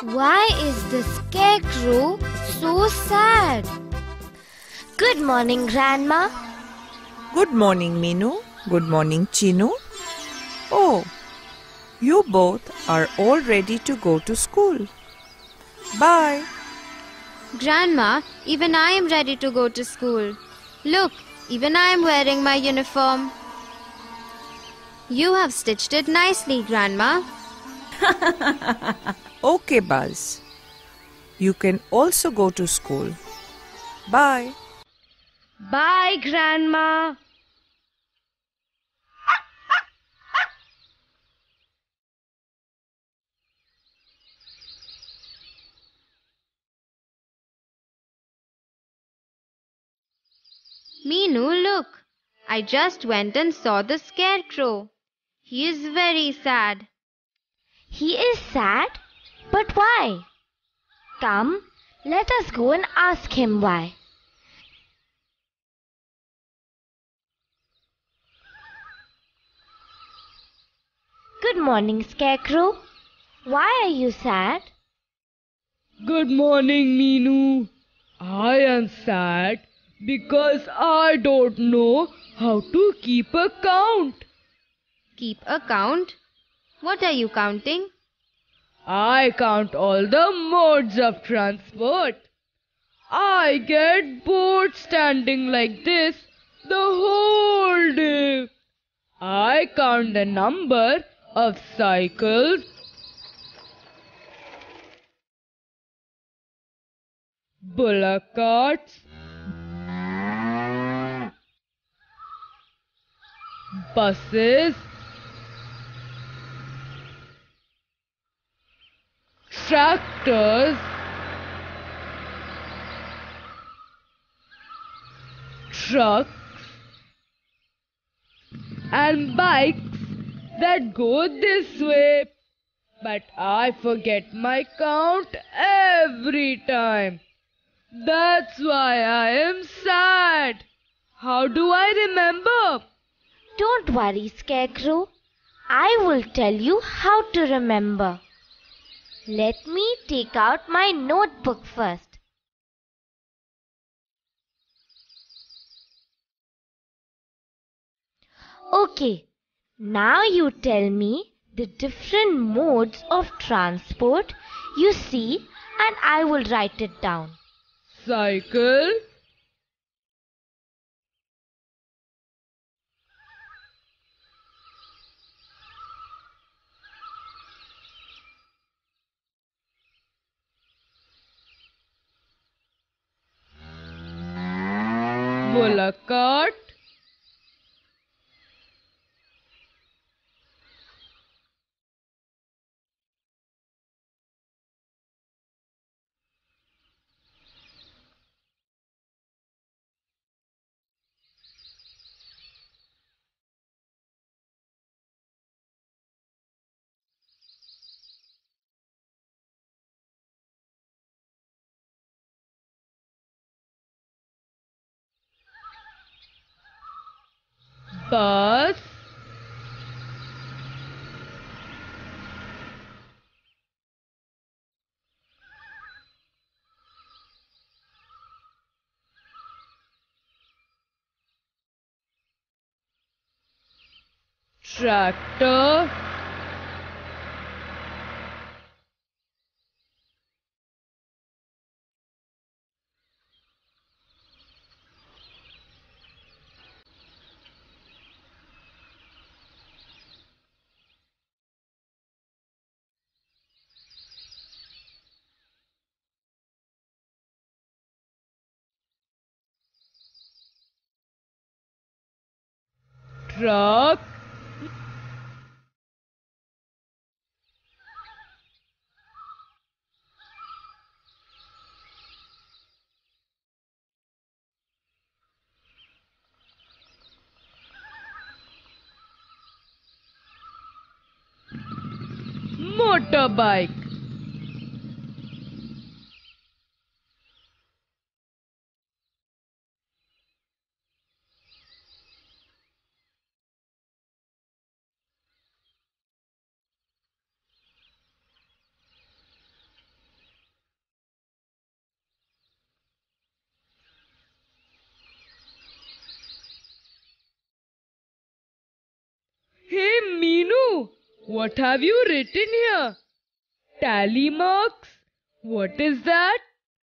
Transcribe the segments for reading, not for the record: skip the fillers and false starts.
Why is the scarecrow so sad? Good morning, Grandma. Good morning, Minu. Good morning, Chinu. Oh, you both are all ready to go to school. Bye. Grandma, even I am ready to go to school. Look, even I am wearing my uniform. You have stitched it nicely, Grandma. Okay, Buzz. You can also go to school. Bye. Bye, Grandma. Meenu, look. I just went and saw the scarecrow. He is very sad. He is sad? But why? Come, let us go and ask him why. Good morning, Scarecrow. Why are you sad? Good morning, Meenu. I am sad because I don't know how to keep a count. Keep a count? What are you counting? I count all the modes of transport. I get bored standing like this the whole day. I count the number of cycles, bullock carts, buses, tractors, trucks, and bikes that go this way. But I forget my count every time. That's why I am sad. How do I remember? Don't worry, Scarecrow. I will tell you how to remember. Let me take out my notebook first. Okay, now you tell me the different modes of transport you see and I will write it down. Cycle, bullock cart, bus, tractor, truck, motorbike, What have you written here? Tally marks? What is that?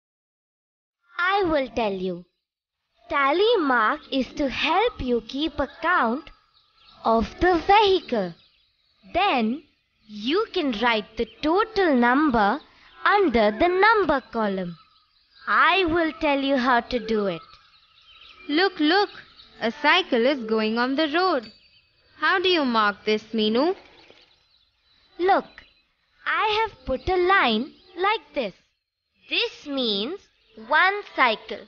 I will tell you. Tally mark is to help you keep a count of the vehicle. Then you can write the total number under the number column. I will tell you how to do it. Look, look! A cycle is going on the road. How do you mark this, Meenu? Look, I have put a line like this. This means one cycle.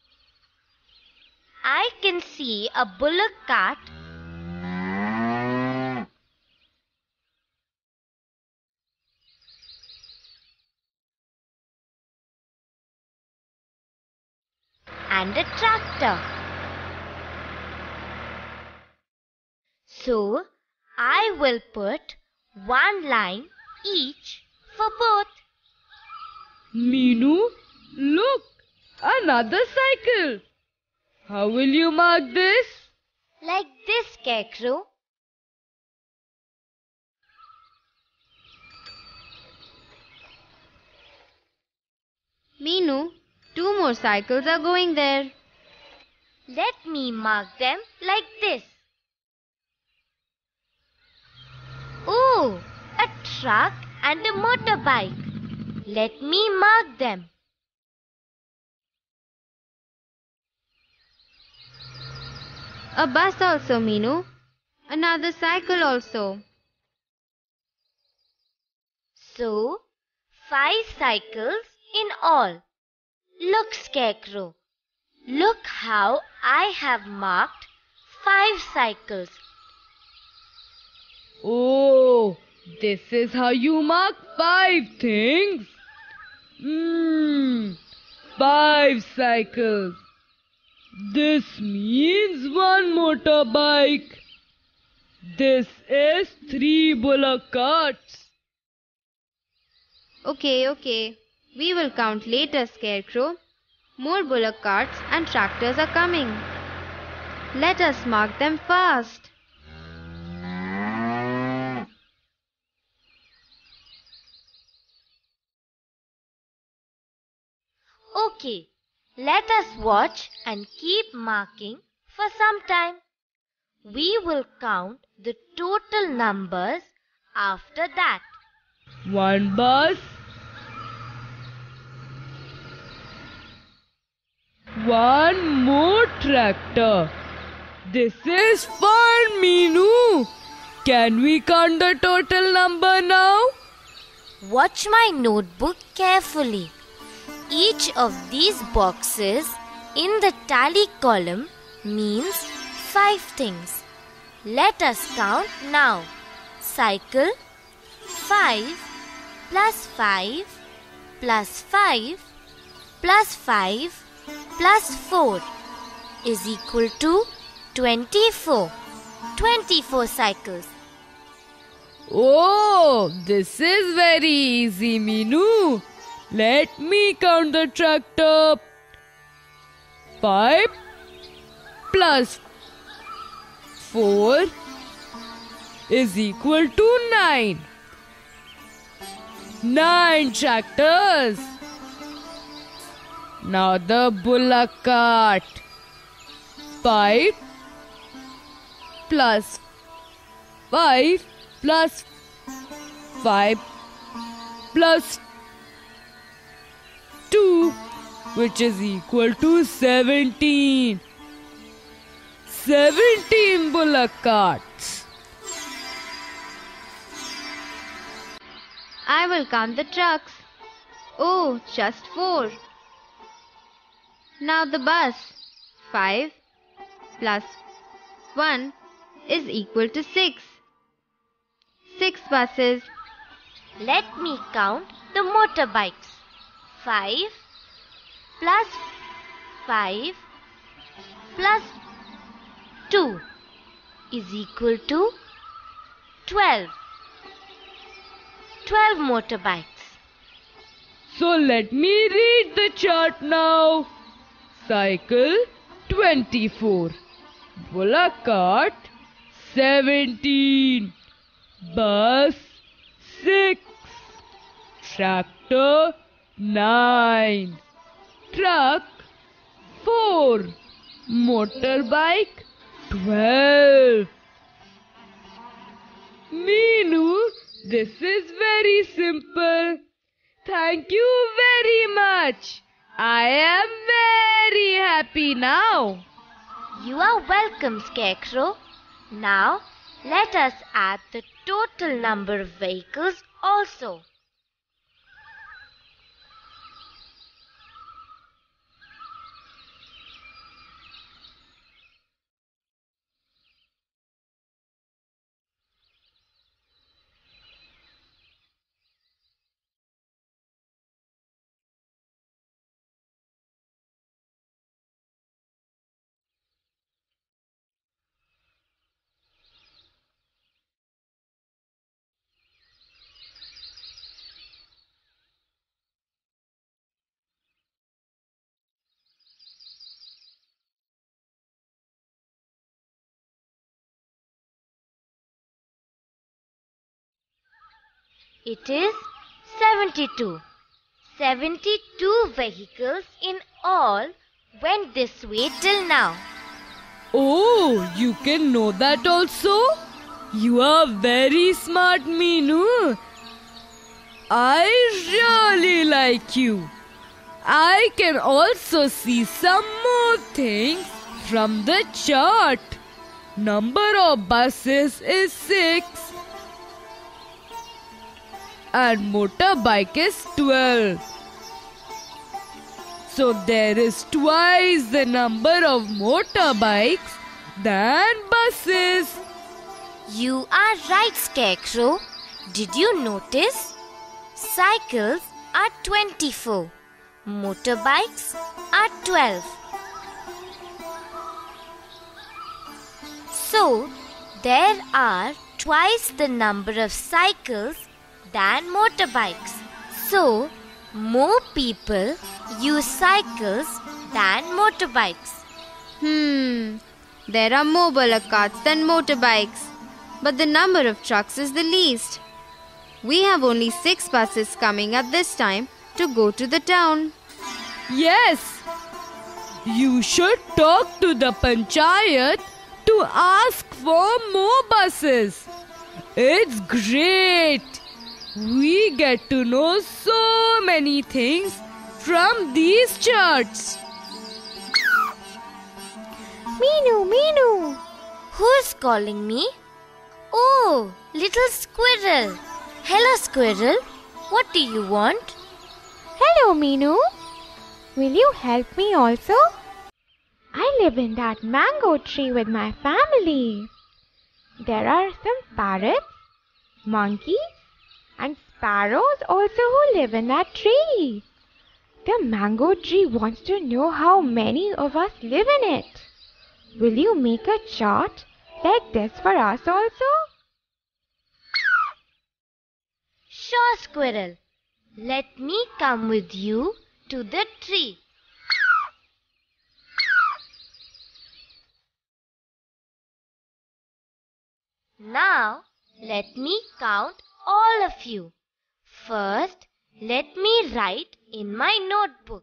I can see a bullock cart and a tractor. So, I will put one line each for both. Meenu, look! Another cycle! How will you mark this? Like this, Scarecrow. Meenu, 2 more cycles are going there. Let me mark them like this. Oh, a truck and a motorbike. Let me mark them. A bus also, Meenu. Another cycle also. So, 5 cycles in all. Look, Scarecrow. Look how I have marked 5 cycles. Oh, this is how you mark 5 things? 5 cycles. This means 1 motorbike. This is 3 bullock carts. Okay. We will count later, Scarecrow. More bullock carts and tractors are coming. Let us mark them fast. Okay, let us watch and keep marking for some time. We will count the total numbers after that. 1 bus, 1 more tractor. This is fun, Meenu. Can we count the total number now? Watch my notebook carefully. Each of these boxes in the tally column means 5 things. Let us count now. Cycle, 5 plus 5 plus 5 plus 5 plus 4 is equal to 24. 24 cycles. Oh, this is very easy, Meenu. Let me count the tractor. 5 plus 4 is equal to 9. 9 tractors. Now the bullock cart. 5 plus 5 plus 5 plus 2, which is equal to 17. 17 bullock carts. I will count the trucks. Oh, just 4. Now the bus. 5 plus 1 is equal to 6. 6 buses. Let me count the motorbikes. 5 plus 5 plus 2 is equal to 12. 12 motorbikes. So let me read the chart now. Cycle 24. Bullock cart 17. Bus 6. Tractor 9. Truck 4. Motorbike 12. Meenu, this is very simple. Thank you very much. I am very happy now. You are welcome, Scarecrow. Now, let us add the total number of vehicles also. It is 72. 72 vehicles in all went this way till now. Oh, you can know that also? You are very smart, Meenu. I really like you. I can also see some more things from the chart. Number of buses is 6 and motorbike is 12. So there is twice the number of motorbikes than buses. You are right, Scarecrow. Did you notice? Cycles are 24. Motorbikes are 12. So, there are twice the number of cycles than motorbikes. So, more people use cycles than motorbikes. There are more bullock carts than motorbikes, but the number of trucks is the least. We have only 6 buses coming at this time to go to the town. Yes, you should talk to the panchayat to ask for more buses. It's great. We get to know so many things from these charts. Meenu! Who's calling me? Oh, little squirrel. Hello, squirrel. What do you want? Hello, Meenu. Will you help me also? I live in that mango tree with my family. There are some parrots, monkeys, and sparrows also who live in that tree. The mango tree wants to know how many of us live in it. Will you make a chart like this for us also? Sure, squirrel. Let me come with you to the tree. Now, let me count all of you. First, let me write in my notebook.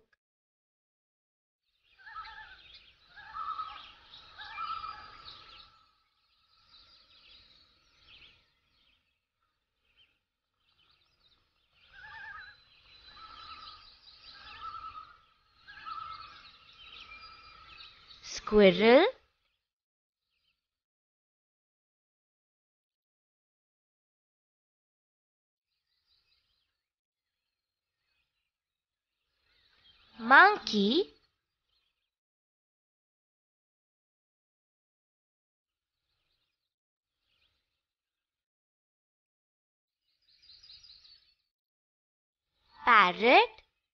Squirrel, monkey, parrot,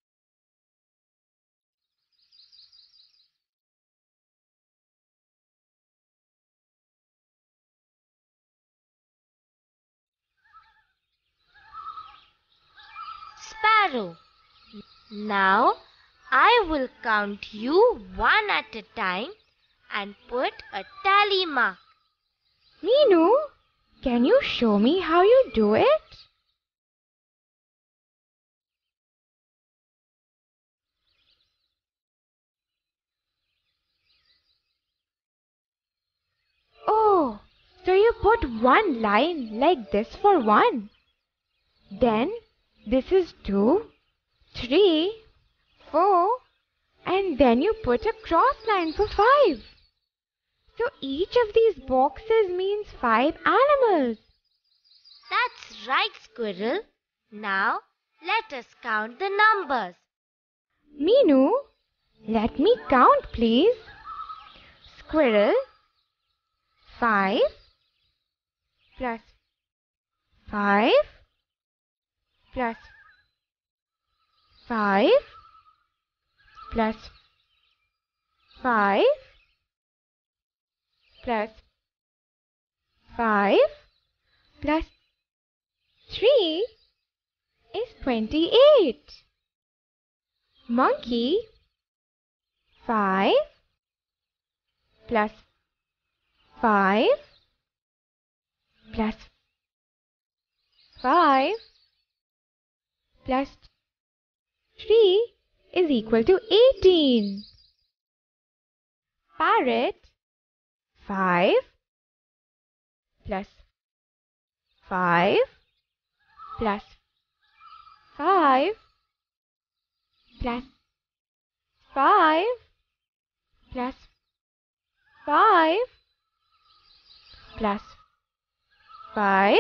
sparrow. Now, I will count you one at a time and put a tally mark. Meenu, Can you show me how you do it? Oh, so you put one line like this for 1. Then this is 2, 3, 4, and then you put a cross line for 5. So each of these boxes means 5 animals. That's right, Squirrel. Now, let us count the numbers. Meenu, let me count, please. Squirrel, 5 plus 5 plus 5 plus 5 plus 5 plus 3 is 28. Monkey, 5 plus 5 plus 5 plus 3 is equal to 18. Parrot, 5 plus 5 plus 5 plus 5 plus 5 plus 5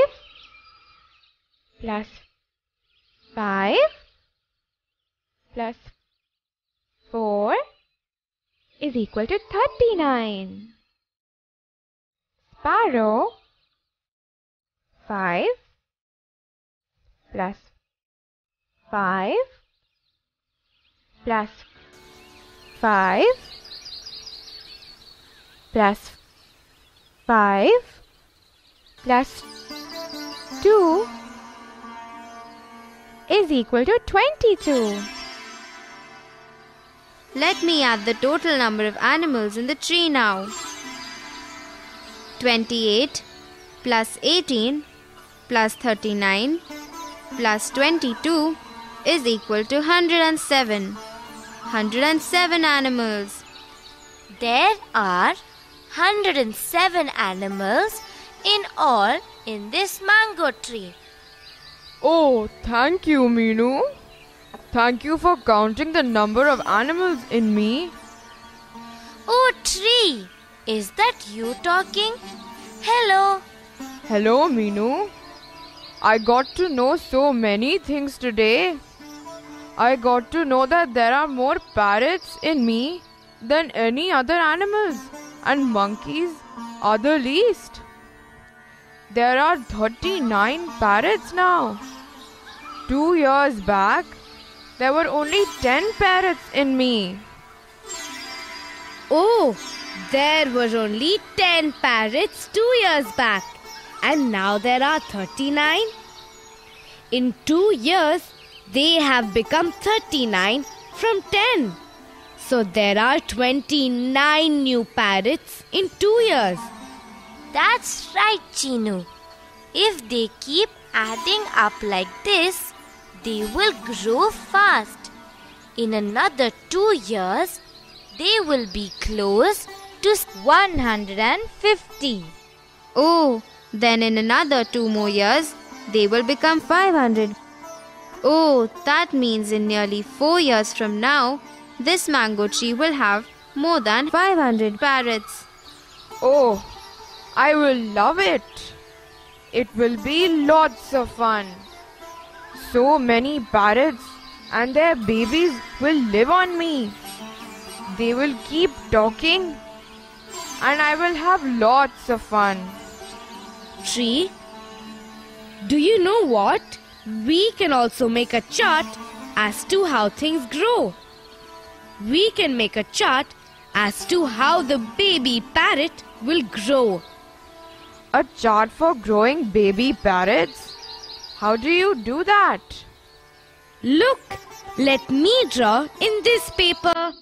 plus 5 plus 4 is equal to 39. Sparrow, 5 plus 5 plus 5 plus 5 plus 2 is equal to 22. Let me add the total number of animals in the tree now. 28 plus 18 plus 39 plus 22 is equal to 107. 107 animals. There are 107 animals in all in this mango tree. Oh, thank you, Meenu. Thank you for counting the number of animals in me. Oh, tree, is that you talking? Hello. Hello, Meenu. I got to know so many things today. I got to know that there are more parrots in me than any other animals, and monkeys are the least. There are 39 parrots now. 2 years back, there were only 10 parrots in me. Oh, there were only 10 parrots 2 years back, and now there are 39. In 2 years, they have become 39 from 10. So there are 29 new parrots in 2 years. That's right, Chinu. If they keep adding up like this, they will grow fast. In another 2 years, they will be close to 150. Oh, then in another 2 more years, they will become 500. Oh, that means in nearly 4 years from now, this mango tree will have more than 500 parrots. Oh, I will love it. It will be lots of fun. So many parrots and their babies will live on me. They will keep talking and I will have lots of fun. Tree, do you know what? We can also make a chart as to how things grow. We can make a chart as to how the baby parrot will grow. A chart for growing baby parrots? How do you do that? Look, let me draw in this paper.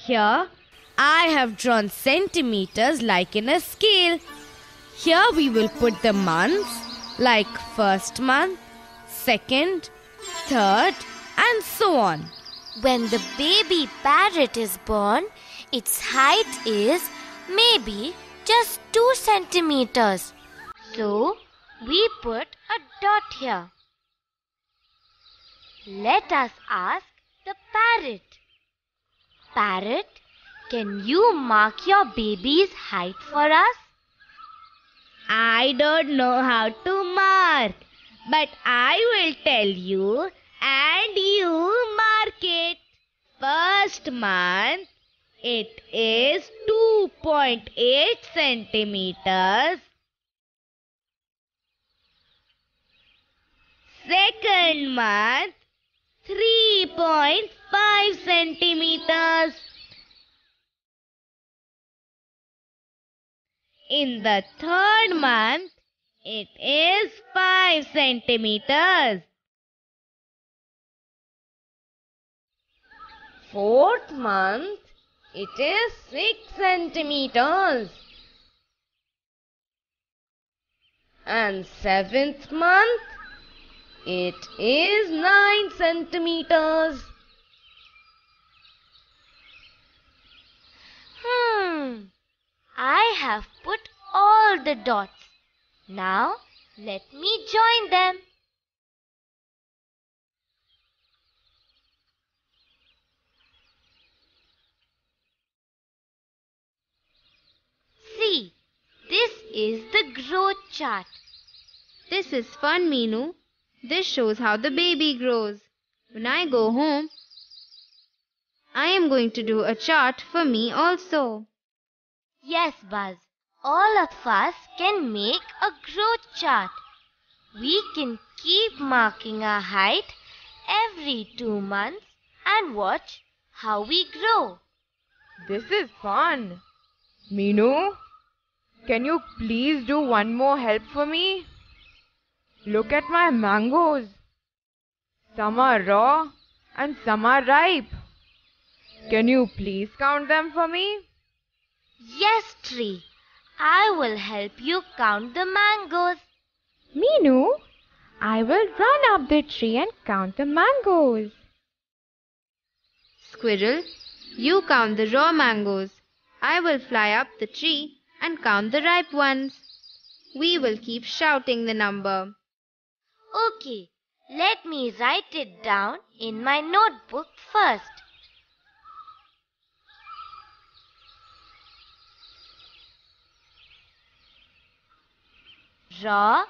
Here, I have drawn centimeters like in a scale. Here we will put the months like first month, second, third, and so on. When the baby parrot is born, its height is maybe just 2 centimeters. So, we put a dot here. Let us ask the parrot. Parrot, can you mark your baby's height for us? I don't know how to mark, but I will tell you and you mark it. First month, it is 2.8 centimeters. Second month, 3.5 centimeters. In the third month, it is 5 centimeters. Fourth month, it is 6 centimeters. And seventh month, it is 9 centimeters. I have put all the dots. Now, let me join them. See, this is the growth chart. This is fun, Meenu. This shows how the baby grows. When I go home, I am going to do a chart for me also. Yes, Buzz. All of us can make a growth chart. We can keep marking our height every 2 months and watch how we grow. This is fun. Meenu, can you please do one more help for me? Look at my mangoes. Some are raw and some are ripe. Can you please count them for me? Yes, Tree. I will help you count the mangoes. Meenu, I will run up the tree and count the mangoes. Squirrel, you count the raw mangoes. I will fly up the tree and count the ripe ones. We will keep shouting the number. Okay, let me write it down in my notebook first. Raw,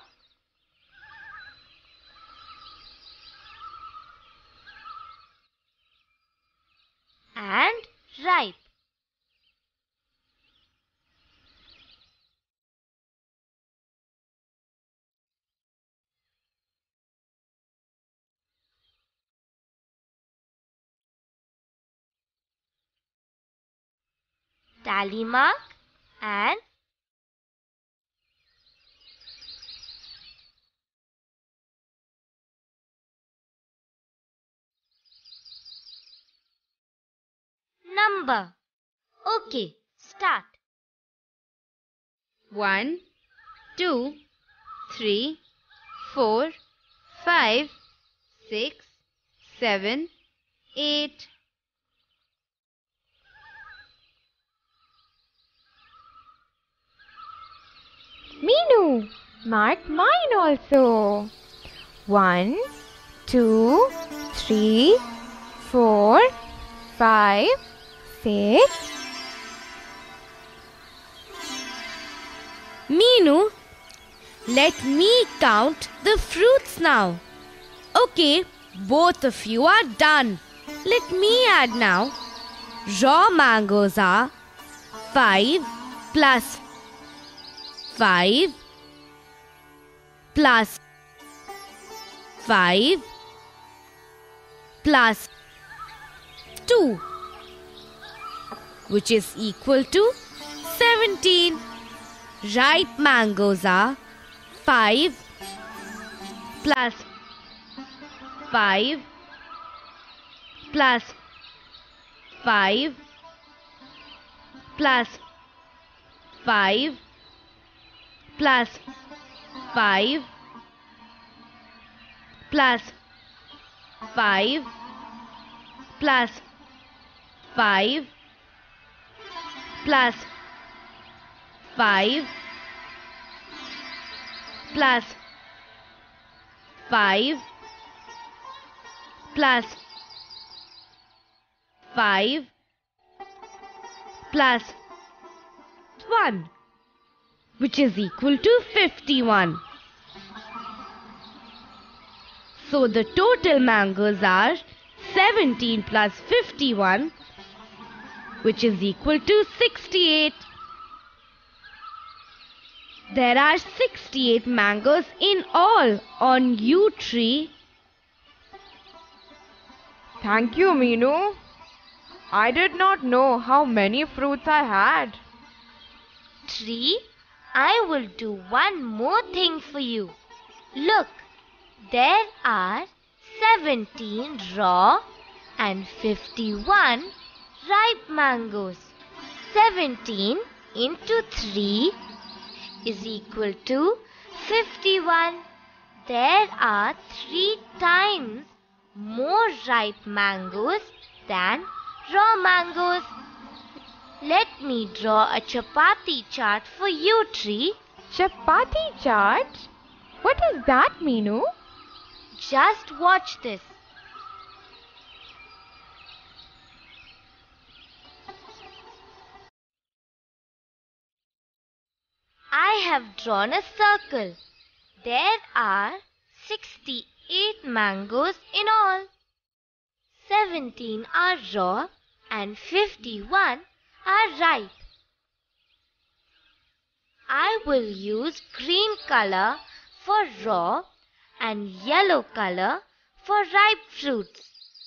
and ripe. Tally mark and number. Okay, start. 1, 2, 3, 4, 5, 6, 7, 8. Meenu, mark mine also. 1, 2, 3, 4, 5, 6. Meenu, let me count the fruits now. Okay, both of you are done. Let me add now. Raw mangoes are 5 plus 5 plus 5 plus 2, which is equal to 17. Ripe mangoes are 5 plus 5 plus 5 plus 5 plus 5 plus 5 plus 5 plus 5 plus 5 plus 5 plus 1, which is equal to 51. So the total mangoes are 17 plus 51, which is equal to 68. There are 68 mangoes in all on U tree. Thank you, Meenu. I did not know how many fruits I had. Tree, I will do one more thing for you. Look, there are 17 raw and 51 ripe mangoes. 17 into 3 is equal to 51. There are 3 times more ripe mangoes than raw mangoes. Let me draw a chapati chart for you, Tree. Chapati chart? What does that mean? Just watch this. I have drawn a circle. There are 68 mangoes in all. 17 are raw and 51 are ripe. I will use green color for raw and yellow color for ripe fruits.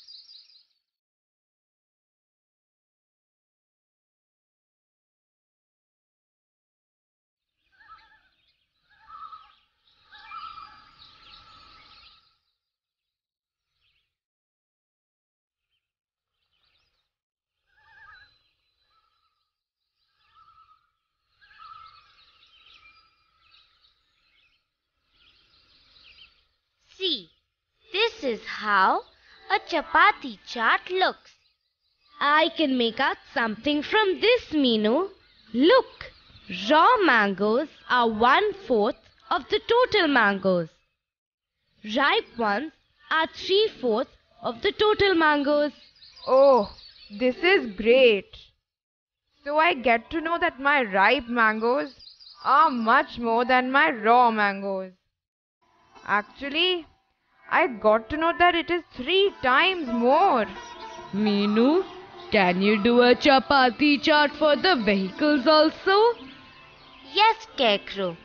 See, this is how a chapati chart looks. I can make out something from this, Meenu. Look, raw mangoes are 1/4 of the total mangoes. Ripe ones are 3/4 of the total mangoes. Oh, this is great. So I get to know that my ripe mangoes are much more than my raw mangoes. Actually, I got to know that it is 3 times more. Meenu, can you do a chapati chart for the vehicles also? Yes, Scarecrow.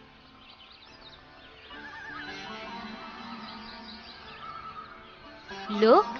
Look,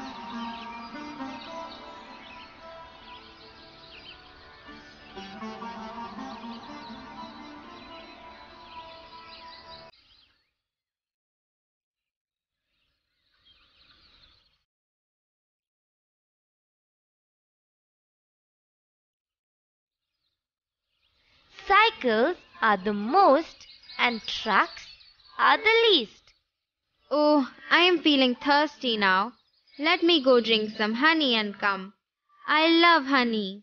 cycles are the most and trucks are the least. Oh, I am feeling thirsty now. Let me go drink some honey and come. I love honey.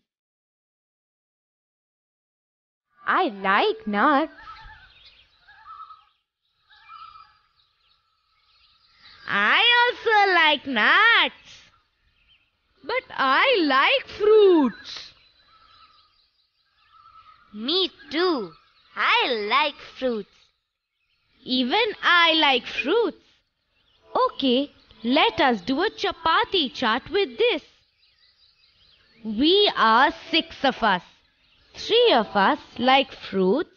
I like nuts. I also like nuts. But I like fruits. Me too. I like fruits. Even I like fruits. Okay, let us do a chapati chart with this. We are 6 of us. 3 of us like fruits.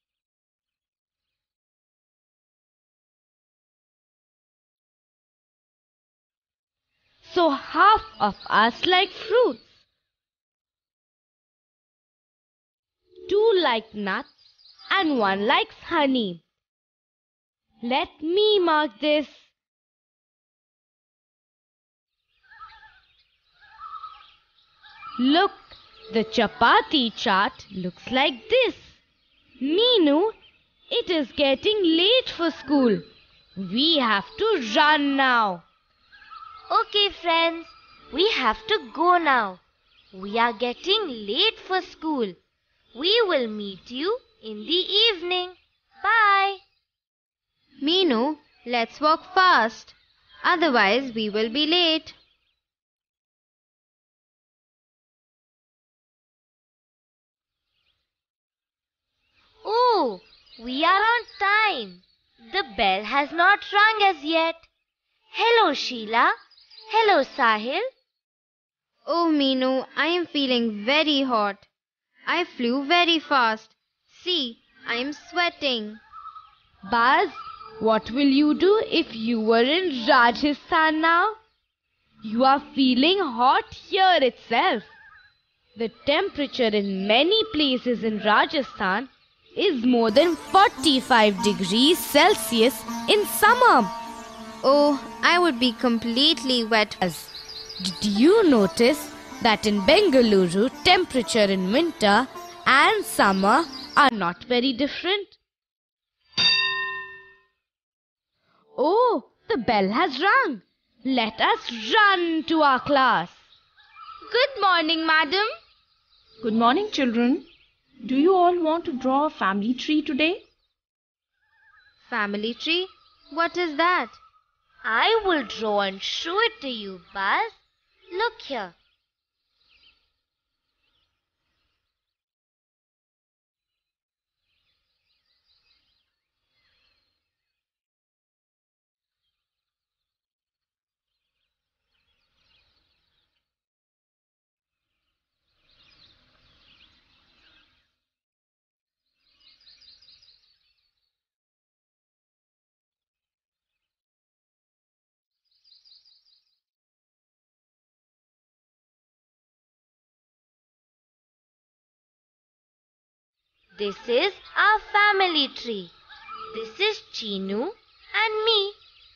So half of us like fruits. 2 like nuts and 1 likes honey. Let me mark this. Look, The chapati chart looks like this. Meenu, it is getting late for school. We have to run now. Okay, friends, we have to go now. We are getting late for school. We will meet you in the evening. Bye. Meenu, let's walk fast. Otherwise, we will be late. Oh, we are on time. The bell has not rung as yet. Hello, Sheila. Hello, Sahil. Oh, Meenu, I am feeling very hot. I flew very fast. See, I am sweating. Buzz, what will you do if you were in Rajasthan now? You are feeling hot here itself. The temperature in many places in Rajasthan is more than 45 degrees Celsius in summer. Oh, I would be completely wet. Did you notice that in Bengaluru, temperature in winter and summer are not very different? Oh, the bell has rung. Let us run to our class. Good morning, madam. Good morning, children. Do you all want to draw a family tree today? Family tree? What is that? I will draw and show it to you, Buzz. Look here. This is our family tree. This is Chinu and me.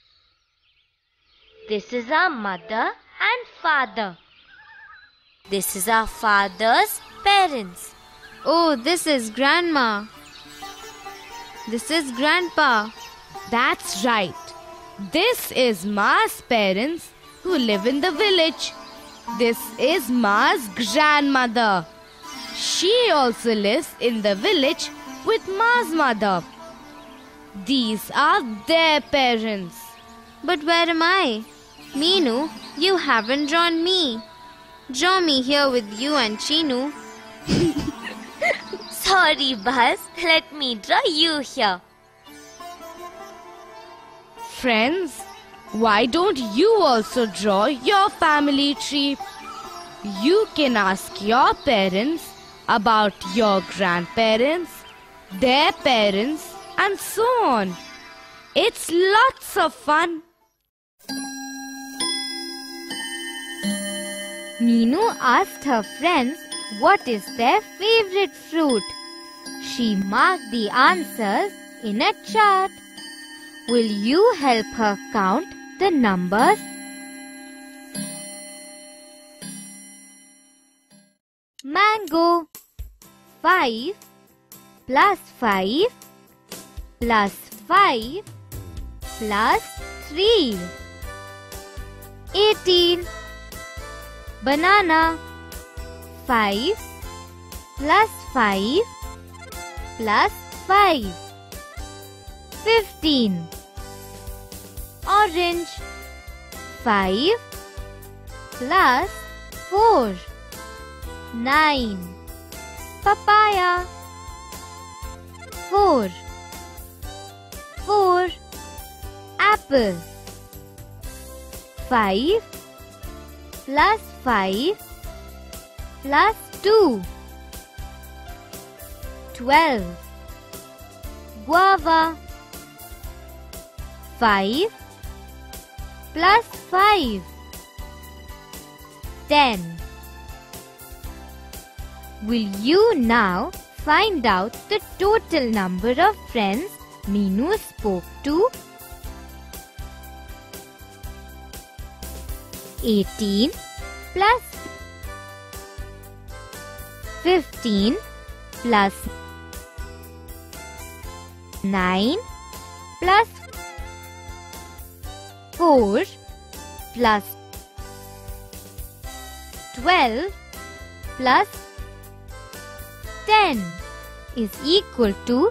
This is our mother and father. This is our father's parents. Oh, this is Grandma. This is Grandpa. That's right. This is Ma's parents who live in the village. This is Ma's grandmother. She also lives in the village with Ma's mother. These are their parents. But where am I? Meenu, you haven't drawn me. Draw me here with you and Chinu. Sorry, Buzz. Let me draw you here. Friends, why don't you also draw your family tree? You can ask your parents about your grandparents, their parents, and so on. It's lots of fun. Meenu asked her friends what is their favorite fruit. She marked the answers in a chart. Will you help her count the numbers? Mango. 5 plus 5 plus 5 plus 3. 18. Banana. 5 plus 5 plus 5. 15. Orange. 5 plus 4. 9. Papaya. 4. Apple. 5 plus 5 plus 2. 12. Guava. 5 plus 5. 10. Will you now find out the total number of friends Meenu spoke to? 18 plus 15 plus 9 plus 4 plus 12 plus 10 is equal to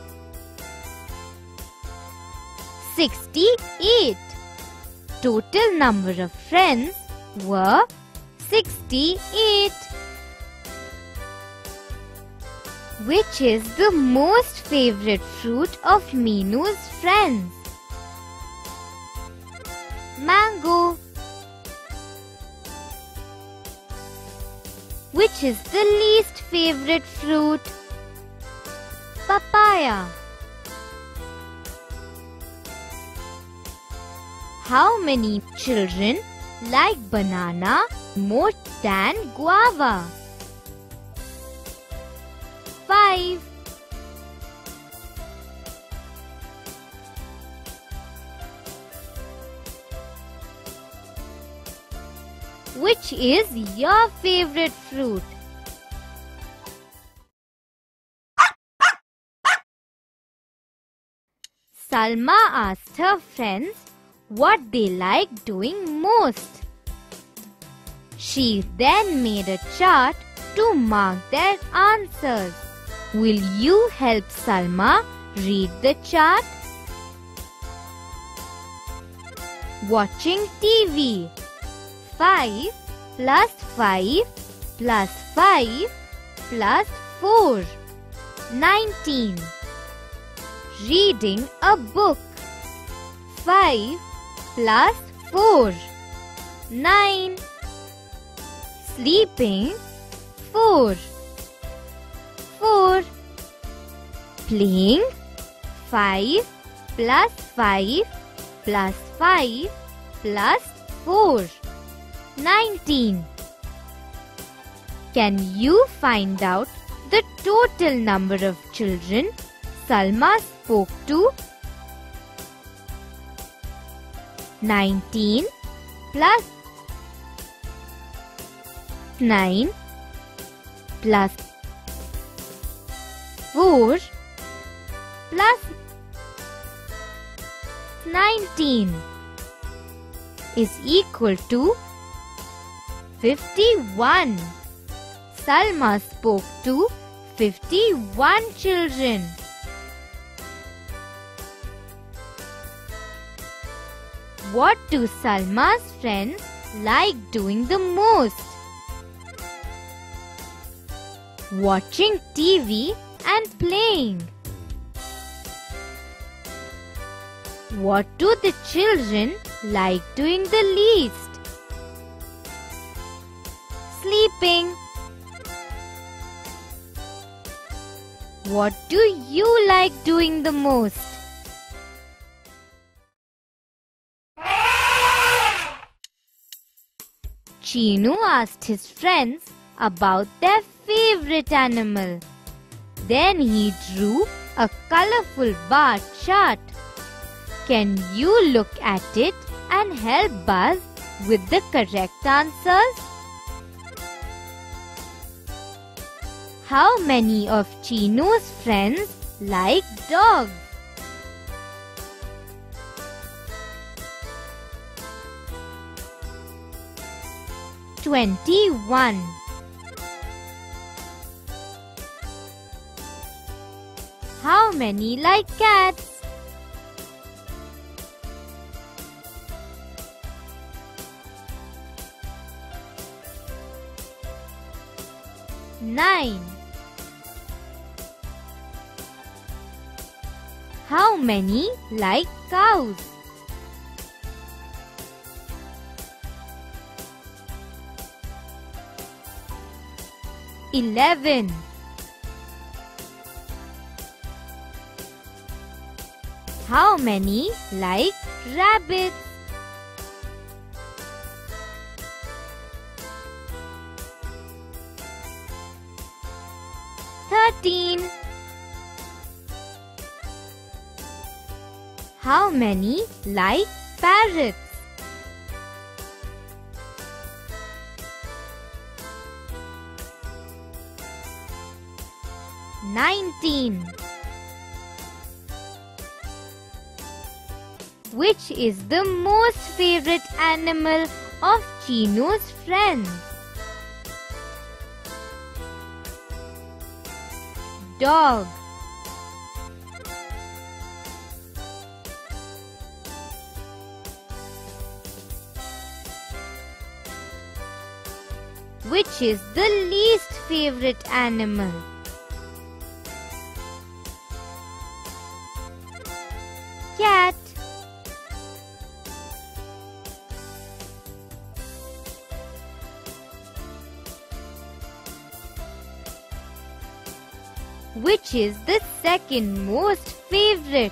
68. Total number of friends were 68. Which is the most favorite fruit of Meenu's friends? Mango. Which is the least favorite fruit? Papaya. How many children like banana more than guava? 5. Which is your favorite fruit? Salma asked her friends what they like doing most. She then made a chart to mark their answers. Will you help Salma read the chart? Watching TV. 5 plus 5 plus 5 plus 4. 19. Reading a book. 5 plus 4. 9. Sleeping. 4. 4. Playing. 5 plus 5 plus 5 plus 4. 19. Can you find out the total number of children Salma spoke to? 19 plus 9 plus 4 plus 19 is equal to 51. Salma spoke to 51 children. What do Salma's friends like doing the most? Watching TV and playing. What do the children like doing the least? Sleeping. What do you like doing the most? Chinu asked his friends about their favorite animal. Then he drew a colorful bar chart. Can you look at it and help Buzz with the correct answers? How many of Chinu's friends like dogs? "21." How many like cats? 9. How many like cows? 11. How many like rabbits? 13. How many like parrots? 19. Which is the most favorite animal of Chino's friends? Dog. Which is the least favorite animal? Cat. Which is the second most favorite?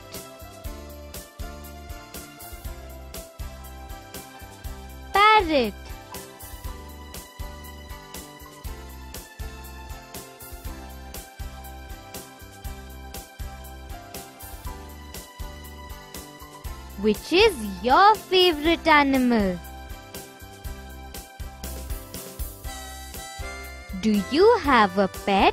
Parrot. Which is your favorite animal? Do you have a pet?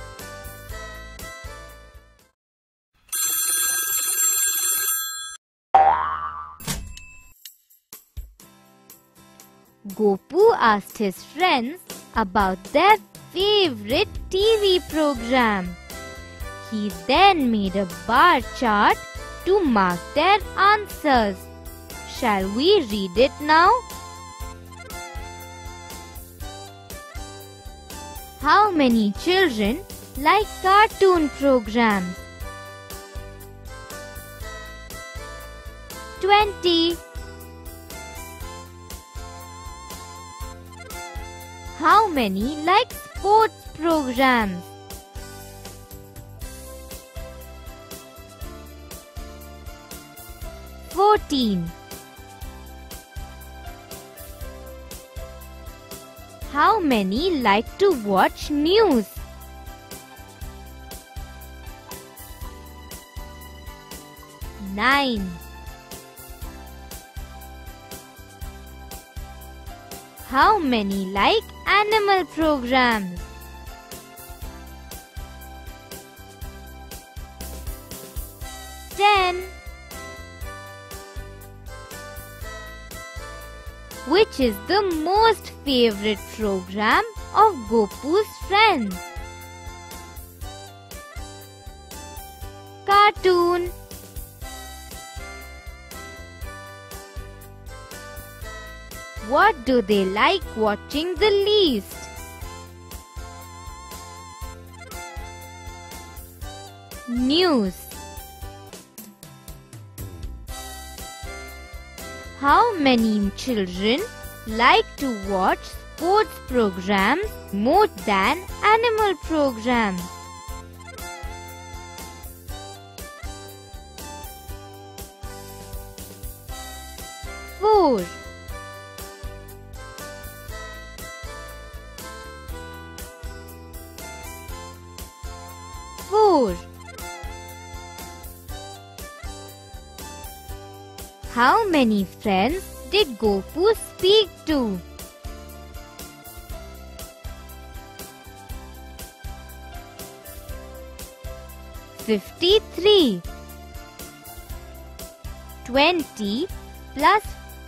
Gopu asked his friends about their favorite TV program. He then made a bar chart to mark their answers. Shall we read it now? How many children like cartoon programs? 20. How many like sports programs? 14. How many like to watch news? 9. How many like animal programs? 10. Which is the most favorite program of Gopu's friends? Cartoon. What do they like watching the least? News. How many children like to watch sports programs more than animal programs? 4. How many friends did Gopu speak to? 53. 20 plus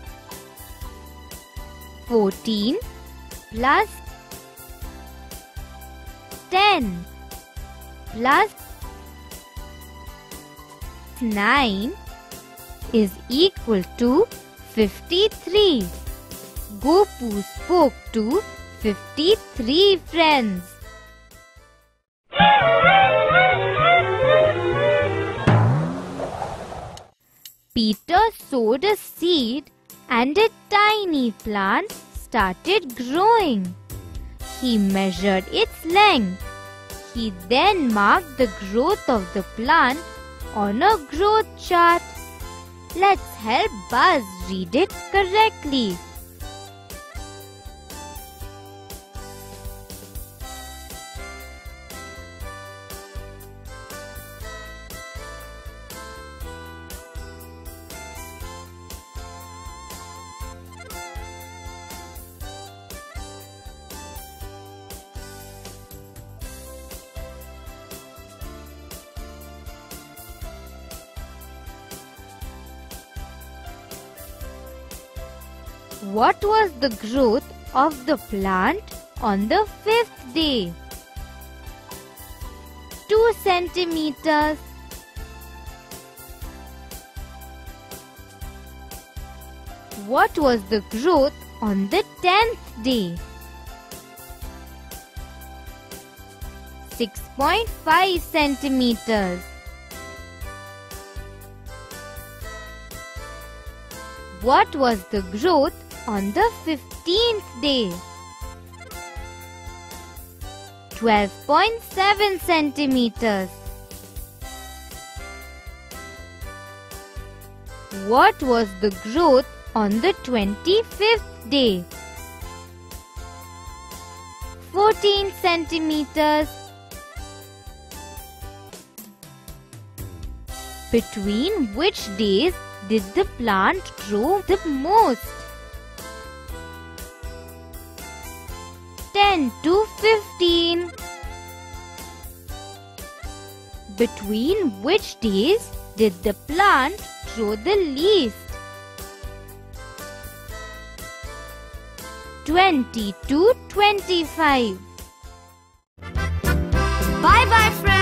14 plus 10 plus 9 is equal to 53. Gopu spoke to 53 friends. Peter sowed a seed and a tiny plant started growing. He measured its length. He then marked the growth of the plant on a growth chart. Let's help Buzz read it correctly. What was the growth of the plant on the 5th day? 2 centimeters. What was the growth on the 10th day? 6.5 centimeters. What was the growth on the 15th day? 12.7 centimeters. What was the growth on the 25th day? 14 centimeters. Between which days did the plant grow the most? 10 to 15. Between which days did the plant grow the least? 20 to 25. Bye bye, friends.